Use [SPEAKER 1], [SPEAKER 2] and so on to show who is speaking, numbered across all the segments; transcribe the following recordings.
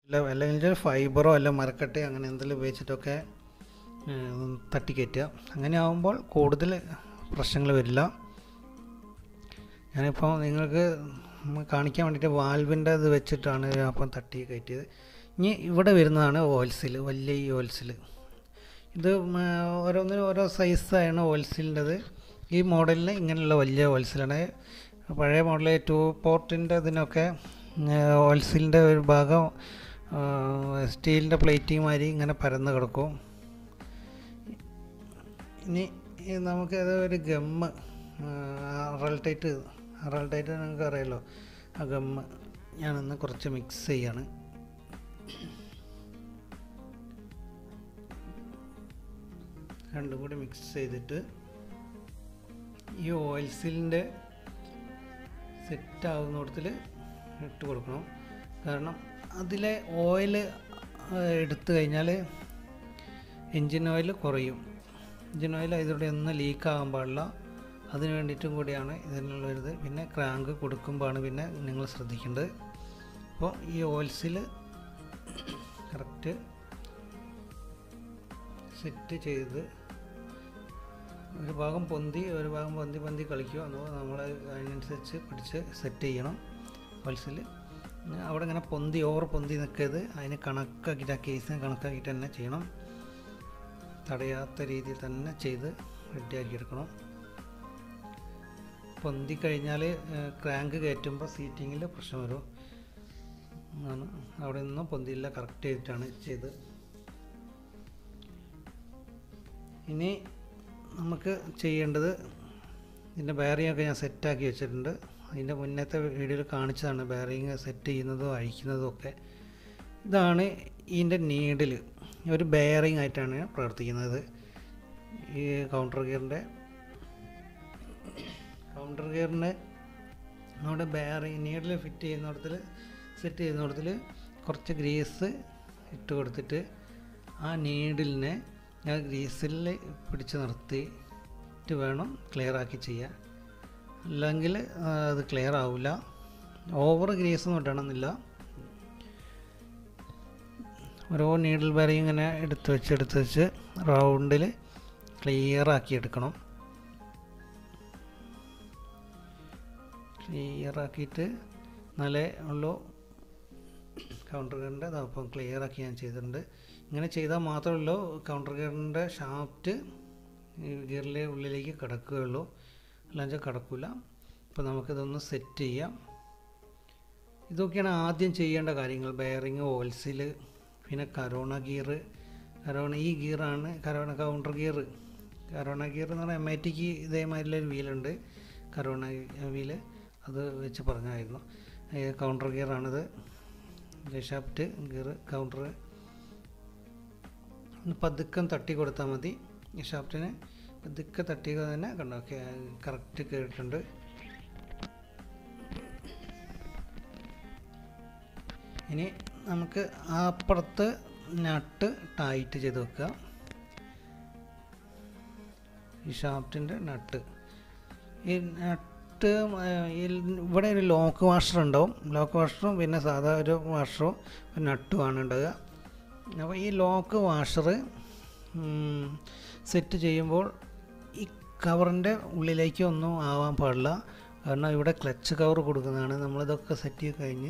[SPEAKER 1] അല്ലെങ്കിൽ ഫൈബറോ അല്ല മരക്കട്ടയോ അങ്ങനെ എന്തെങ്കിലും ഉപയോഗിച്ചിട്ടൊക്കെ തട്ടിക്കയറ്റുക. അങ്ങനെ ആകുമ്പോൾ കൂടുതൽ പ്രശ്നങ്ങൾ വരില്ല. ഞാനിപ്പോൾ നിങ്ങൾക്ക് കാണിക്കാൻ വേണ്ടിയിട്ട് വാൽവിൻ്റെ ഇത് വെച്ചിട്ടാണ് അപ്പം തട്ടി കയറ്റിയത്. ഇനി ഇവിടെ വരുന്നതാണ് ഓയിൽസിൽ, വലിയ ഈ ഓയിൽസിൽ. ഇത് ഓരോന്നിനും ഓരോ സൈസാണ് ഓയിൽസിൻ്റെത്. ഈ മോഡലിന് ഇങ്ങനെയുള്ള വലിയ ഓയിൽസിലാണ്. പഴയ മോഡൽ 2 പോർട്ടിൻ്റെ ഇതിനൊക്കെ ഓയിൽസിൻ്റെ ഒരു ഭാഗം സ്റ്റീലിൻ്റെ പ്ലേറ്റിംഗ് മാതിരി ഇങ്ങനെ പരന്ന് കിടക്കും. ഇനി നമുക്ക് അത് ഒരു ഗമ്മ്, അറൾട്ടൈറ്റ് നിങ്ങൾക്ക് അറിയാമല്ലോ, ആ ഗമ്മ് ഞാനൊന്ന് കുറച്ച് മിക്സ് ചെയ്യാണ്. രണ്ടും കൂടി മിക്സ് ചെയ്തിട്ട് ഈ ഓയിൽസിലിൻ്റെ സെറ്റാകുന്നിടത്തിൽ ഇട്ട് കൊടുക്കണം. കാരണം അതിലെ ഓയിൽ എടുത്തു കഴിഞ്ഞാൽ എൻജിൻ ഓയിൽ കുറയും. എൻജിൻ ഓയിൽ ഇതിലൂടെ ഒന്നും ലീക്കാകാൻ പാടില്ല. അതിന് വേണ്ടിയിട്ടും കൂടിയാണ് ഇതിനുള്ളൊരിത്. പിന്നെ ക്രാങ്ക് കൊടുക്കുമ്പോഴാണ് പിന്നെ നിങ്ങൾ ശ്രദ്ധിക്കേണ്ടത്. അപ്പോൾ ഈ ഓയിൽസിൽ കറക്റ്റ് സെറ്റ് ചെയ്ത് ഒരു ഭാഗം പൊന്തി കളിക്കുക. അപ്പോൾ നമ്മൾ അതിനനുസരിച്ച് പിടിച്ച് സെറ്റ് ചെയ്യണം. ഓയിൽസിൽ അവിടെ ഇങ്ങനെ ഓവർ പൊന്തി നിൽക്കരുത്. അതിന് കണക്കാക്കിയിട്ട്, ആ കേസിന് കണക്കാക്കിയിട്ട് തന്നെ ചെയ്യണം. തടയാത്ത രീതിയിൽ തന്നെ ചെയ്ത് റെഡിയാക്കി എടുക്കണം. പൊന്തി കഴിഞ്ഞാൽ ക്രാങ്ക് കയറ്റുമ്പോൾ സീറ്റിങ്ങിൽ പ്രശ്നം വരും. അവിടെ നിന്നും പൊന്തിയില്ല, കറക്റ്റ് ചെയ്തിട്ടാണ് ചെയ്ത്. ഇനി നമുക്ക് ചെയ്യേണ്ടത്, ഇതിൻ്റെ ബെയറിംഗ് ഒക്കെ ഞാൻ സെറ്റാക്കി വെച്ചിട്ടുണ്ട്. അതിൻ്റെ മുന്നത്തെ വീഡിയോയിൽ കാണിച്ചതാണ് ബെയറിംഗ് സെറ്റ് ചെയ്യുന്നതും അഴിക്കുന്നതും ഒക്കെ. ഇതാണ് ഇതിൻ്റെ നീഡിൽ, ഒരു ബെയറിംഗ് ആയിട്ടാണ് പ്രവർത്തിക്കുന്നത്. ഈ കൗണ്ടർ ഗിയറിൻ്റെ നമ്മുടെ ബെയറിംഗ് നീഡിൽ ഫിറ്റ് ചെയ്യുന്നിടത്തിൽ, സെറ്റ് ചെയ്യുന്നിടത്തിൽ കുറച്ച് ഗ്രീസ് ഇട്ട് കൊടുത്തിട്ട് ആ നീഡിലിനെ ഞാൻ ഗ്രീസിൽ പിടിച്ച് നിർത്തിയിട്ട് വേണം ക്ലിയർ ആക്കി ചെയ്യാൻ. അല്ലെങ്കിൽ അത് ക്ലിയർ ആവില്ല. ഓവർ ഗ്രീസ് ഒന്നും ഇടണമെന്നില്ല. ഓരോ നീഡിൽ ബെയറിംഗ് ഇങ്ങനെ എടുത്ത് വെച്ച് റൗണ്ടിൽ ക്ലിയർ ആക്കി എടുക്കണം. ക്ലിയർ ആക്കിയിട്ട് നല്ല ഉള്ളൂ കൗണ്ടർ ഗിയറിൻ്റെ. അപ്പം ക്ലിയർ ആക്കി ഞാൻ ചെയ്തിട്ടുണ്ട്. ഇങ്ങനെ ചെയ്താൽ മാത്രമേ കൗണ്ടർ ഗിയറിൻ്റെ ഷാഫ്റ്റ് ഗിയറിലെ ഉള്ളിലേക്ക് കിടക്കുകയുള്ളൂ, അല്ലാതെ കിടക്കില്ല. അപ്പോൾ നമുക്കിതൊന്ന് സെറ്റ് ചെയ്യാം. ഇതൊക്കെയാണ് ആദ്യം ചെയ്യേണ്ട കാര്യങ്ങൾ. ബെയറിങ്, ഓയിൽസിൽ, പിന്നെ കരോണ ഗിയർ. ഈ ഗിയറാണ് കൗണ്ടർ ഗിയർ. കരോണ ഗിയർ എന്ന് പറഞ്ഞാൽ MITക്ക് ഇതേമാതിരിയുള്ളൊരു വീലുണ്ട്, കരോണ വീല്. അത് വെച്ച് പറഞ്ഞായിരുന്നു. കൗണ്ടർ ഗിയറാണിത്. ഷാഫ്റ്റ് ഗിയർ, കൗണ്ടർ പതുക്കം തട്ടി കൊടുത്താൽ മതി. ഈ ഷാഫ്റ്റിന് പതുക്കെ തട്ടിയത് തന്നെ കണ്ടോ, കറക്റ്റ് കേട്ടിട്ടുണ്ട്. ഇനി നമുക്ക് അപ്പുറത്ത് നട്ട് ടൈറ്റ് ചെയ്ത് വെക്കുക. ഈ ഷാഫ്റ്റിൻ്റെ നട്ട്, ഈ നട്ട് ഇവിടെ ഒരു ലോക്ക് വാഷർ ഉണ്ടാവും. ലോക്ക് വാഷറും പിന്നെ സാധാ ഒരു വാഷറും ഒരു നട്ടുമാണ് ഉണ്ടാവുക. അപ്പോൾ ഈ ലോക്ക് വാഷർ സെറ്റ് ചെയ്യുമ്പോൾ ഈ കവറിൻ്റെ ഉള്ളിലേക്ക് ഒന്നും ആവാൻ പാടില്ല. കാരണം ഇവിടെ ക്ലച്ച് കവർ കൊടുക്കുന്നതാണ്. നമ്മളിതൊക്കെ സെറ്റ് ചെയ്ത് കഴിഞ്ഞ്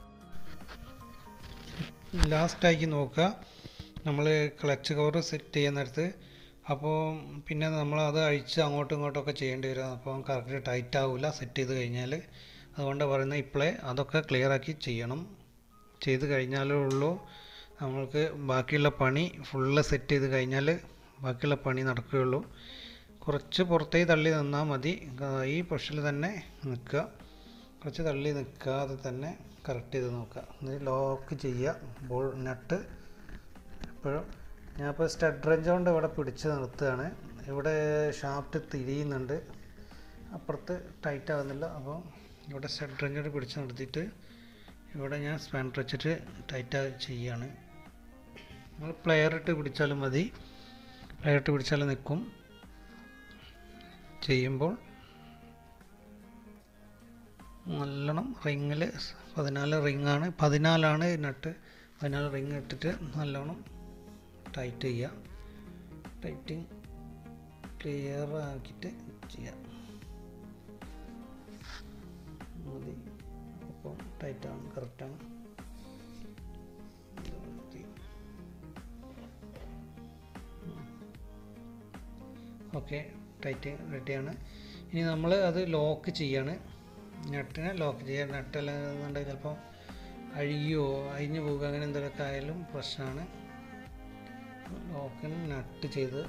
[SPEAKER 1] ലാസ്റ്റാക്കി നോക്കുക നമ്മൾ ക്ലച്ച് കവർ സെറ്റ് ചെയ്യുന്നിടത്ത്. അപ്പോൾ പിന്നെ നമ്മളത് അഴിച്ച് അങ്ങോട്ടും ഇങ്ങോട്ടൊക്കെ ചെയ്യേണ്ടി വരും. അപ്പോൾ കറക്റ്റ് ടൈറ്റ് ആവില്ല സെറ്റ് ചെയ്ത് കഴിഞ്ഞാൽ. അതുകൊണ്ട് പറയുന്നത് ഇപ്പോഴേ അതൊക്കെ ക്ലിയറാക്കി ചെയ്യണം. ചെയ്ത് കഴിഞ്ഞാലേ ഉള്ളൂ നമ്മൾക്ക് ബാക്കിയുള്ള പണി ഫുള്ള് സെറ്റ് ചെയ്ത് കഴിഞ്ഞാൽ ബാക്കിയുള്ള പണി നടക്കുകയുള്ളൂ. കുറച്ച് പുറത്തേക്ക് തള്ളി നിന്നാൽ മതി. ഈ പൊസിഷനിൽ തന്നെ നിൽക്കുക. കുറച്ച് തള്ളി നിൽക്കാതെ തന്നെ കറക്റ്റ് ചെയ്ത് നോക്കുക. എന്നിട്ട് ലോക്ക് ചെയ്യുക നട്ട്. എപ്പോഴും ഞാനിപ്പോൾ സ്റ്റഡ് റെഞ്ച് കൊണ്ട് ഇവിടെ പിടിച്ച് നിർത്തുകയാണ്. ഇവിടെ ഷാഫ്റ്റ് തിരിയുന്നുണ്ട്, അപ്പുറത്ത് ടൈറ്റ് ആകുന്നില്ല. അപ്പോൾ ഇവിടെ സ്റ്റഡ് റെഞ്ച് കൊണ്ട് പിടിച്ച് നിർത്തിയിട്ട് ഇവിടെ ഞാൻ സ്പാനർ വെച്ചിട്ട് ടൈറ്റ് ചെയ്യുകയാണ്. നമ്മൾ പ്ലെയർ ഇട്ട് പിടിച്ചാലും മതി, പ്ലെയർ ഇട്ട് പിടിച്ചാലും നിൽക്കും. ചെയ്യുമ്പോൾ നല്ലോണം റിങ്ങിൽ 14 റിങ്ങാണ്, 14 നട്ട് അതിനാൽ റിങ് ഇട്ടിട്ട് നല്ലോണം ടൈറ്റ് ചെയ്യുക. ടൈറ്റിങ് ക്ലിയർ ആക്കിയിട്ട് ചെയ്യാം മതി. അപ്പോൾ ടൈറ്റാണ്, കറക്റ്റാണ്. ഓക്കെ, ടൈറ്റ് റെഡിയാണ്. ഇനി നമ്മൾ അത് ലോക്ക് ചെയ്യാണ്. നട്ടിനെ ലോക്ക് ചെയ്യുക. നട്ടല്ലെന്നുണ്ടെങ്കിൽ ചിലപ്പോൾ അഴിഞ്ഞു പോകുക, അങ്ങനെ എന്തെങ്കിലുമൊക്കെ ആയാലും പ്രശ്നമാണ്. ലോക്കിന് നട്ട് ചെയ്ത്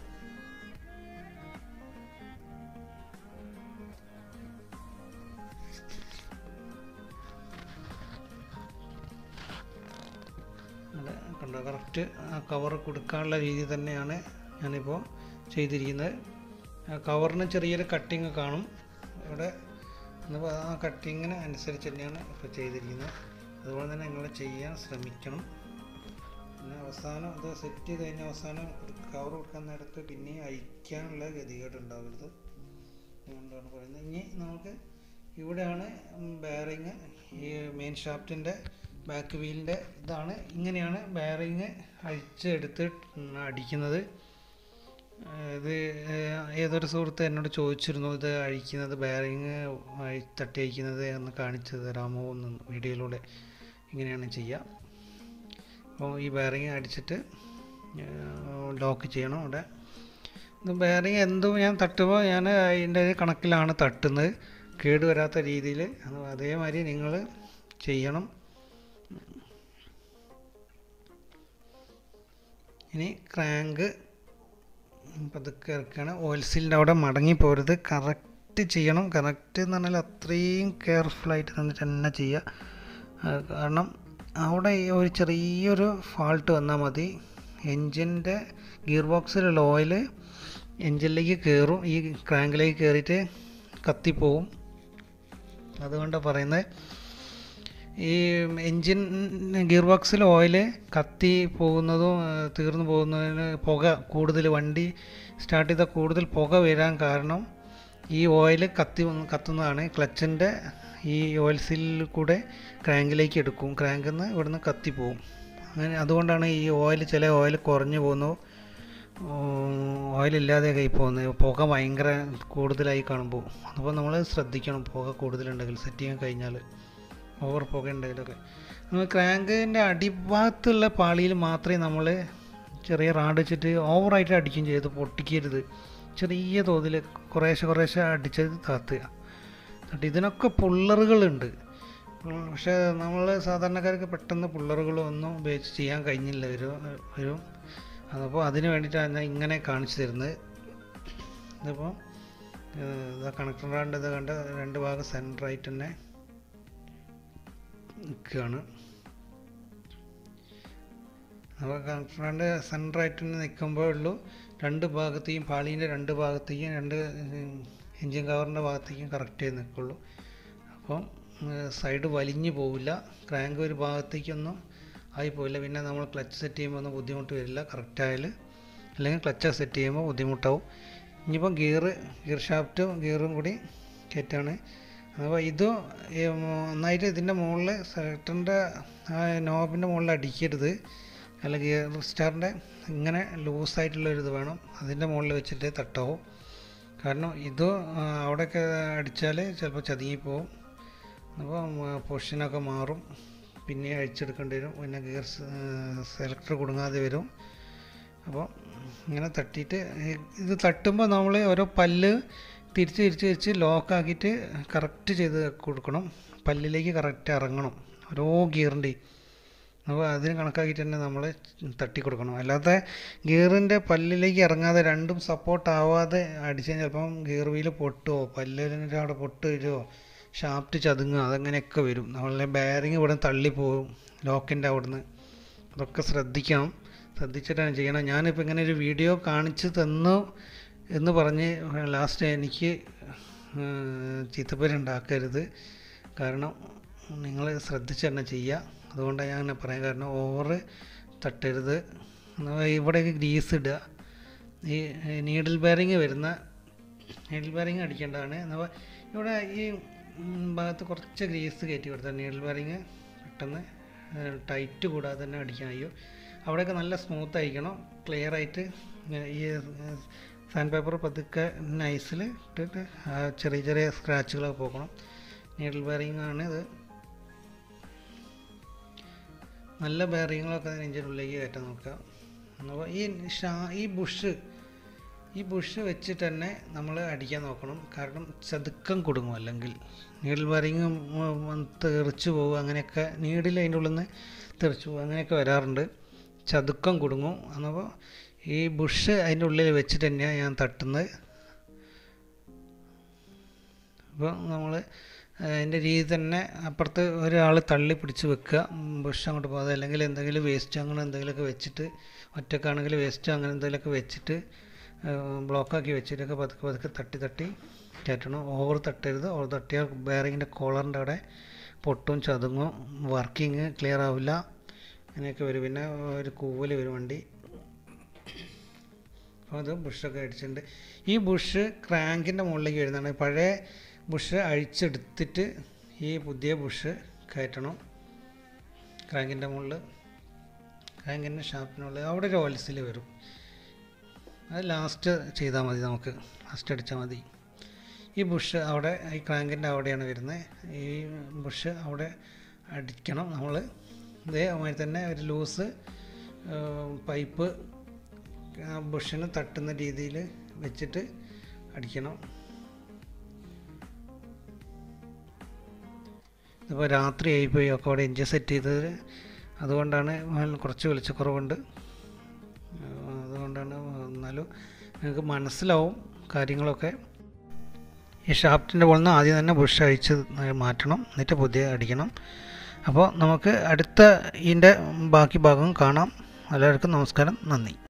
[SPEAKER 1] കണ്ടോ, കറക്റ്റ് ആ കവർ കൊടുക്കാനുള്ള രീതി തന്നെയാണ് ഞാനിപ്പോൾ ചെയ്തിരിക്കുന്നത്. കവറിന് ചെറിയൊരു കട്ടിങ് കാണും ഇവിടെ, ആ കട്ടിങ്ങിന് അനുസരിച്ച് തന്നെയാണ് ഇപ്പോൾ ചെയ്തിരിക്കുന്നത്. അതുപോലെ തന്നെ നിങ്ങൾ ചെയ്യാൻ ശ്രമിക്കണം. പിന്നെ അവസാനം ഇത് സെറ്റ് ചെയ്ത് കഴിഞ്ഞാൽ അവസാനം കവർ കൊടുക്കാൻ നേരത്ത് പിന്നെ അഴിക്കാനുള്ള ഗതികേട് ഉണ്ടാവരുത്, അതുകൊണ്ടാണ് പറയുന്നത്. ഇനി നമുക്ക് ഇവിടെയാണ് ബെയറിങ്, ഈ മെയിൻ ഷാഫ്റ്റിൻ്റെ ബാക്ക് വീലിൻ്റെ ഇതാണ്. ഇങ്ങനെയാണ് ബെയറിങ് അഴിച്ചെടുത്ത് അടിക്കുന്നത്. ഇത് ഏതൊരു സുഹൃത്ത് എന്നോട് ചോദിച്ചിരുന്നു, ഇത് അഴിക്കുന്നത് ബെയറിങ് തട്ടി അഴിക്കുന്നത് എന്ന് കാണിച്ചു തരാമോ എന്ന് വീഡിയോയിലൂടെ. ഇങ്ങനെയാണ് ചെയ്യുക. അപ്പോൾ ഈ ബെയറിങ് അടിച്ചിട്ട് ലോക്ക് ചെയ്യണം. ഇവിടെ ഇത് ബെയറിങ് എന്തും ഞാൻ തട്ടുമ്പോൾ ഞാൻ അതിൻ്റെ കണക്കിലാണ് തട്ടുന്നത്, കേടുവരാത്ത രീതിയിൽ. അതേമാതിരി നിങ്ങൾ ചെയ്യണം. ഇനി ക്രാങ്ക് പതുക്കെ ഇറക്കുകയാണ്. ഓയിൽ സീലിൻ്റെ അവിടെ മടങ്ങി പോരുത്, കറക്റ്റ് ചെയ്യണം. കറക്റ്റ് എന്ന് പറഞ്ഞാൽ അത്രയും കെയർഫുള്ളായിട്ട് തന്നെ ചെയ്യുക. കാരണം അവിടെ ഒരു ചെറിയൊരു ഫാൾട്ട് വന്നാൽ മതി, എൻജിൻ്റെ ഗിയർ ബോക്സിലുള്ള ഓയിൽ എൻജിനിലേക്ക് കയറും, ഈ ക്രാങ്കിലേക്ക് കയറിയിട്ട് കത്തിപ്പോവും. അതുകൊണ്ടാണ് പറയുന്നത്, ഈ എൻജിൻ ഗിയർ ബോക്സിൽ ഓയിൽ കത്തി പോകുന്നതും തീർന്നു പോകുന്നതിന് പുക കൂടുതൽ, വണ്ടി സ്റ്റാർട്ട് ചെയ്താൽ കൂടുതൽ പുക വരാൻ കാരണം ഈ ഓയിൽ കത്തുന്നതാണ്. ക്ലച്ചിൻ്റെ ഈ ഓയിൽ സീലിൽ കൂടെ ക്രാങ്കിലേക്ക് എടുക്കും, ക്രാങ്കിൽ നിന്ന് ഇവിടുന്ന് കത്തിപ്പോവും. അങ്ങനെ അതുകൊണ്ടാണ് ഈ ഓയിൽ, ചില ഓയിൽ കുറഞ്ഞു പോകുന്നു, ഓയിലില്ലാതെ കൈ പോകുന്നത്, പുക ഭയങ്കര കൂടുതലായി കാണുമ്പോൾ. അപ്പോൾ നമ്മൾ ശ്രദ്ധിക്കണം, പുക കൂടുതലുണ്ടെങ്കിൽ സെറ്റ് ചെയ്യാൻ കഴിഞ്ഞാൽ, ഓവർ പുക ഉണ്ടെങ്കിലൊക്കെ. നമ്മൾ ക്രാങ്കിൻ്റെ അടിഭാഗത്തുള്ള പാളിയിൽ മാത്രമേ നമ്മൾ ചെറിയ റാഡ് വെച്ചിട്ട് ഓവറായിട്ട് അടിക്കുകയും ചെയ്ത് പൊട്ടിക്കരുത്. ചെറിയ തോതിൽ കുറേശ്ശെ അടിച്ചത് താത്തുക. എന്നിട്ട് ഇതിനൊക്കെ പുള്ളറുകളുണ്ട്, പക്ഷേ നമ്മൾ സാധാരണക്കാർക്ക് പെട്ടെന്ന് പുള്ളറുകളൊന്നും ഉപയോഗിച്ച് ചെയ്യാൻ കഴിഞ്ഞില്ല വരും. അതപ്പോൾ അതിന് വേണ്ടിയിട്ടാണ് ഞാൻ ഇങ്ങനെ കാണിച്ചു തരുന്നത്. ഇതിപ്പോൾ കണക്ടർ റാഡ് ഇത് കണ്ട രണ്ട് ഭാഗം സെൻറ്ററായിട്ട് തന്നെ നിൽക്കുകയാണ്. അപ്പോൾ കണക്ടർ റാഡ് സെൻറ്ററായിട്ട് തന്നെ നിൽക്കുമ്പോൾ ഉള്ളൂ രണ്ട് ഭാഗത്തേക്കും, പാളീൻ്റെ രണ്ട് ഭാഗത്തേക്കും, രണ്ട് എൻജിൻ കവറിൻ്റെ ഭാഗത്തേക്കും കറക്റ്റ് ചെയ്ത് നിൽക്കുള്ളൂ. അപ്പം സൈഡ് വലിഞ്ഞു പോവില്ല, ക്രാങ്ക് ഒരു ഭാഗത്തേക്കൊന്നും ആയി പോയില്ല. പിന്നെ നമ്മൾ ക്ലച്ച് സെറ്റ് ചെയ്യുമ്പോൾ ഒന്നും ബുദ്ധിമുട്ട് വരില്ല കറക്റ്റായാൽ, അല്ലെങ്കിൽ ക്ലച്ച് സെറ്റ് ചെയ്യുമ്പോൾ ബുദ്ധിമുട്ടാവും. ഇനിയിപ്പം ഗിയർ ഷാഫ്റ്റും ഗിയറും കൂടി കയറ്റാണ്. അപ്പോൾ ഇത് നന്നായിട്ട് ഇതിൻ്റെ മുകളിൽ സെലക്ടറിൻ്റെ നോബിൻ്റെ മുകളിൽ അടിക്കരുത്, അല്ലെങ്കിൽ ഗിയർ സ്റ്റാറിൻ്റെ ഇങ്ങനെ ലൂസായിട്ടുള്ളൊരിത് വേണം, അതിൻ്റെ മുകളിൽ വെച്ചിട്ട് തട്ടാവും. കാരണം ഇത് അവിടെയൊക്കെ അടിച്ചാൽ ചിലപ്പോൾ ചതുങ്ങിപ്പോവും, അപ്പോൾ പൊസിഷനൊക്കെ മാറും, പിന്നെ അഴിച്ചെടുക്കേണ്ടി വരും, പിന്നെ ഗിയർ സെലക്ടർ കുടുങ്ങാതെ വരും. അപ്പോൾ ഇങ്ങനെ തട്ടിയിട്ട് ഇത് തട്ടുമ്പോൾ നമ്മൾ ഓരോ പല്ല് തിരിച്ച് ലോക്കാക്കിയിട്ട് കറക്റ്റ് ചെയ്ത് കൊടുക്കണം, പല്ലിലേക്ക് കറക്റ്റ് ഇറങ്ങണം ഓരോ ഗിയറിൻ്റെയും. അപ്പോൾ അതിന് കണക്കാക്കിയിട്ട് തന്നെ നമ്മൾ തട്ടി കൊടുക്കണം. അല്ലാതെ ഗിയറിൻ്റെ പല്ലിലേക്ക് ഇറങ്ങാതെ രണ്ടും സപ്പോർട്ട് ആവാതെ അടിച്ച് കഴിഞ്ഞാൽ ചിലപ്പം ഗിയർ വീല് പൊട്ടുമോ, പല്ലിൻ്റെ അവിടെ പൊട്ട് വരുമോ, ഷാഫ്റ്റ് ചതുങ്ങുക, അതങ്ങനെയൊക്കെ വരും. നമ്മളെ ബെയറിങ് ഇവിടെ തള്ളിപ്പോവും ലോക്കിൻ്റെ അവിടുന്ന്. അതൊക്കെ ശ്രദ്ധിച്ചിട്ടാണ് ചെയ്യണം. ഞാനിപ്പോൾ ഇങ്ങനെ ഒരു വീഡിയോ കാണിച്ച് തന്നു എന്ന് പറഞ്ഞ് ലാസ്റ്റ് എനിക്ക് ചീത്തപ്പേരുണ്ടാക്കരുത്. കാരണം നിങ്ങൾ ശ്രദ്ധിച്ച് തന്നെ ചെയ്യുക, അതുകൊണ്ടാണ് ഞാൻ അങ്ങനെ പറയാം. കാരണം ഓവർ തട്ടരുത്. ഇവിടെയൊക്കെ ഗ്രീസ് ഇടുക. ഈ നീഡിൽ ബെയറിങ് അടിക്കേണ്ടതാണ്. ഇവിടെ ഈ ഭാഗത്ത് കുറച്ച് ഗ്രീസ് കയറ്റി കൊടുത്താൽ നീഡിൽ ബെയറിങ് പെട്ടെന്ന് ടൈറ്റ് കൂടാതെ തന്നെ അടിക്കാൻ കഴിയും. അവിടെയൊക്കെ നല്ല സ്മൂത്ത് ആയിരിക്കണം, ക്ലിയർ ആയിട്ട്. ഈ സാൻഡ് പേപ്പർ പതുക്കെ നൈസിൽ ഇട്ടിട്ട് ചെറിയ ചെറിയ സ്ക്രാച്ചുകളൊക്കെ പോകണം. നീഡിൽ ബെയറിംഗ് ആണ് ഇത്. നല്ല ബെയറിങ്ങുകളൊക്കെ ഇതിൻ്റെ ഉള്ളിലേക്ക് കയറ്റാൻ നോക്കുക. അപ്പോൾ ഈ ബുഷ് വെച്ചിട്ട് തന്നെ നമ്മൾ അടിക്കാൻ നോക്കണം, കാരണം ചതുക്കം കുടുങ്ങും. അല്ലെങ്കിൽ നീഡിൽ ബെയറിങ് തെറിച്ച് പോകും, അങ്ങനെയൊക്കെ നീഡിൽ അതിൻ്റെ ഉള്ളിൽ നിന്ന് തെറിച്ച് പോകും, അങ്ങനെയൊക്കെ വരാറുണ്ട്. ചതുക്കം കുടുങ്ങും. അപ്പോൾ ഈ ബുഷ് അതിൻ്റെ ഉള്ളിൽ വെച്ചിട്ട് തന്നെയാണ് ഞാൻ തട്ടുന്നത്. അപ്പോൾ നമ്മൾ അതിൻ്റെ രീതി തന്നെ അപ്പുറത്ത് ഒരാൾ തള്ളി പിടിച്ച് വെക്കുക, ബുഷ് അങ്ങോട്ട് പോകാതെ. അല്ലെങ്കിൽ എന്തെങ്കിലും വേസ്റ്റ് അങ്ങനെ എന്തെങ്കിലുമൊക്കെ വെച്ചിട്ട്, ഒറ്റക്കാണെങ്കിൽ വേസ്റ്റ് അങ്ങനെ എന്തെങ്കിലുമൊക്കെ വെച്ചിട്ട് ബ്ലോക്കാക്കി വെച്ചിട്ടൊക്കെ പതുക്കെ പതുക്കെ തട്ടി തട്ടി കയറ്റണം. ഓവർ തട്ടരുത്. ഓവർ തട്ടിയാൽ ബെയറിങ്ങിൻ്റെ കോളറിൻ്റെ അവിടെ പൊട്ടും, ചതുങ്ങും, വർക്കിങ് ക്ലിയർ ആവില്ല, അങ്ങനെയൊക്കെ വരും. പിന്നെ ഒരു കൂവൽ വരും വണ്ടി. അപ്പോൾ അത് ബുഷൊക്കെ അടിച്ചിട്ടുണ്ട്. ഈ ബുഷ് ക്രാങ്കിൻ്റെ മുകളിലേക്ക് വരുന്നതാണ്. പഴയ ബുഷ് അഴിച്ചെടുത്തിട്ട് ഈ പുതിയ ബുഷ് കയറ്റണം ക്രാങ്കിൻ്റെ മുകളിൽ. ക്രാങ്കിൻ്റെ ഷാപ്പിനുള്ളിൽ അവിടെ ഒരു ഓയിൽസിൽ വരും. അത് ലാസ്റ്റ് ചെയ്താൽ മതി, നമുക്ക് ലാസ്റ്റ് അടിച്ചാൽ മതി. ഈ ബുഷ് അവിടെ ഈ ക്രാങ്കിൻ്റെ അവിടെയാണ് വരുന്നത്. ഈ ബുഷ് അവിടെ അടിക്കണം നമ്മൾ. ഇതേമാതിരി തന്നെ ഒരു ലൂസ് പൈപ്പ് ബുഷിന് തട്ടുന്ന രീതിയിൽ വെച്ചിട്ട് അടിക്കണം. ഇപ്പോൾ രാത്രി ആയിപ്പോയി ഒക്കെ അവിടെ എൻജിൻ സെറ്റ് ചെയ്തത്, അതുകൊണ്ടാണ് കുറച്ച് വെളിച്ചക്കുറവുണ്ട്. അതുകൊണ്ടാണ്. എന്നാലും നിങ്ങൾക്ക് മനസ്സിലാവും കാര്യങ്ങളൊക്കെ. ഈ ഷാഫ്റ്റിൻ്റെ മുകളിൽ നിന്ന് ആദ്യം തന്നെ ബുഷ് അഴിച്ച് മാറ്റണം, എന്നിട്ട് പുതിയ അടിക്കണം. അപ്പോൾ നമുക്ക് അടുത്ത ഇതിൻ്റെ ബാക്കി ഭാഗം കാണാം. എല്ലാവർക്കും നമസ്കാരം, നന്ദി.